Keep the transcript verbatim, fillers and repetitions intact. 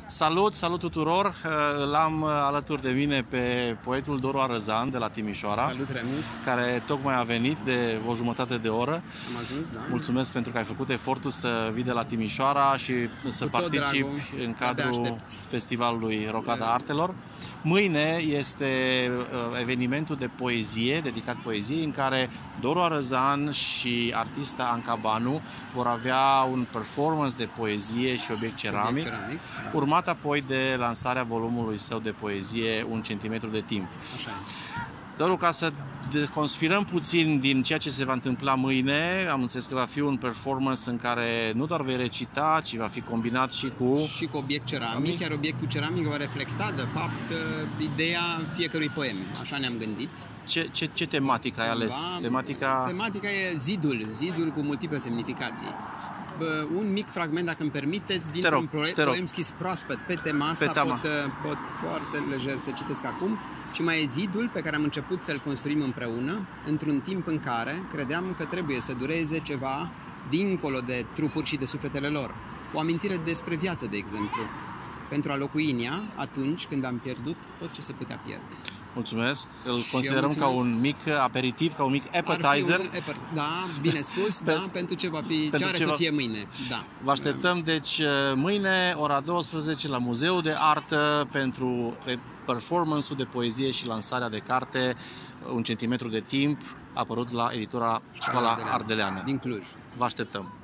Salut, salut tuturor! L-am alături de mine pe poetul Doru Arăzan de la Timișoara. Salut, Remus! Care tocmai a venit de o jumătate de oră. Am ajuns, da? Mulțumesc pentru că ai făcut efortul să vii de la Timișoara și să Cu participi în cadrul festivalului Rocada Artelor. Mâine este evenimentul de poezie, dedicat poeziei, în care Doru Arăzan și artista Anca Banu vor avea un performance de poezie și obiect ceramic, ceramic. urmat apoi de lansarea volumului său de poezie Un centimetru de timp. Așa. Doru, ca să conspirăm puțin din ceea ce se va întâmpla mâine, am înțeles că va fi un performance în care nu doar vei recita, ci va fi combinat și cu... Și cu obiect ceramic, iar obiectul ceramic va reflecta, de fapt, ideea fiecărui poem. Așa ne-am gândit. Ce, ce, ce tematică ai ales? Va, Tematica... Tematica e zidul, zidul cu multiple semnificații. Un mic fragment, dacă îmi permiteți, dintr-un poem scris proaspăt pe tema asta, pe pot, pot foarte lejer să citesc acum. Și mai e zidul pe care am început să-l construim împreună, într-un timp în care credeam că trebuie să dureze ceva dincolo de trupuri și de sufletele lor. O amintire despre viață, de exemplu, pentru a locui în ea atunci când am pierdut tot ce se putea pierde. Mulțumesc. Îl considerăm ca un mic aperitiv, ca un mic appetizer. Un, da, bine spus, da, pentru ce va fi, ce are să fie mâine. Da. Vă așteptăm, deci, mâine, ora douăsprezece, la Muzeul de Artă, pentru performance-ul de poezie și lansarea de carte Un centimetru de timp, apărut la editura Școala Ardeleană. Din Cluj. Vă așteptăm.